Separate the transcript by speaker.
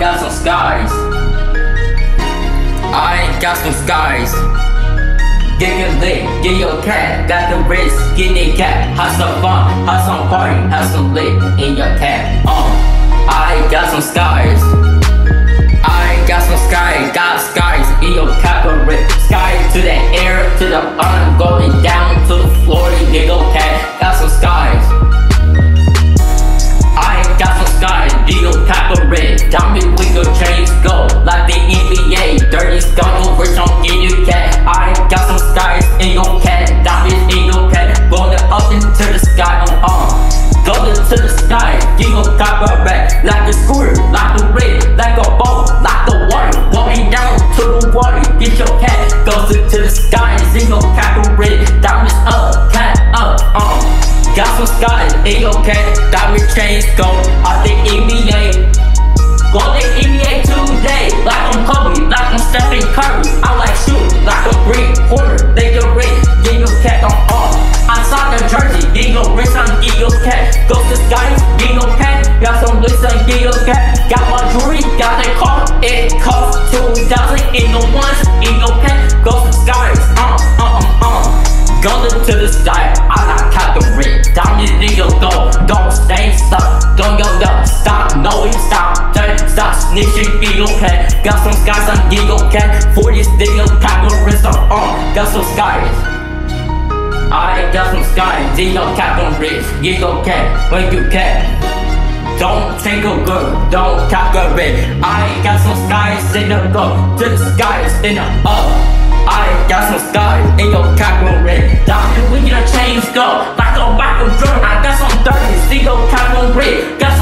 Speaker 1: got some skies. I got some skies. Get your lit, get your cat, got the wrist, get the cat. Have some fun, have some party, have some lit in your cat. I got some skies. I got some skies, got skies in your cat red. Skies to the air, to the bottom, going down to the floor, get your cat, got some skies. I got some skies, in your cat red. Diamond with your chains go, like the NBA. Dirty scum, rich on in your cat. I got some skies in your cat, diamonds in your cat, going up into the sky. Going to the sky, get your copper red, like a scooter, like a red, like a boat, like the water, going down to the water. Get your cat, goes into the sky, in your copper red, diamonds up, cat up. Got some skies in your cat, diamond chains go out the NBA. Go to NBA today, like I'm Kobe, like I'm Stephen Curry. I like shooting, like a green quarter, they get red, get your cat on off. I saw the jersey, get your wrist on, get your cat. Go to skies, get your cat, got some wrist on, get your cat. Got my jewelry, got the car, it costs 2,000 in the ones, in your cat. Go to skies, Go to the sky, I like copper red, diamonds in your gold. Don't stay stuck, don't go up, stop, no it stop. Stop snitching, get your cat. Got some skies on, get your cat. 40 stick your copper wrist on, got some skies. I got some skies, in your copper wrist, get your cat, when you cat. Don't take a girl, don't copper red. I got some skies in the go, to the skies in the up. I got some skies in your copper red. Diamond with your chains go, like a whack of drum. I got some 30s in your copper red. Got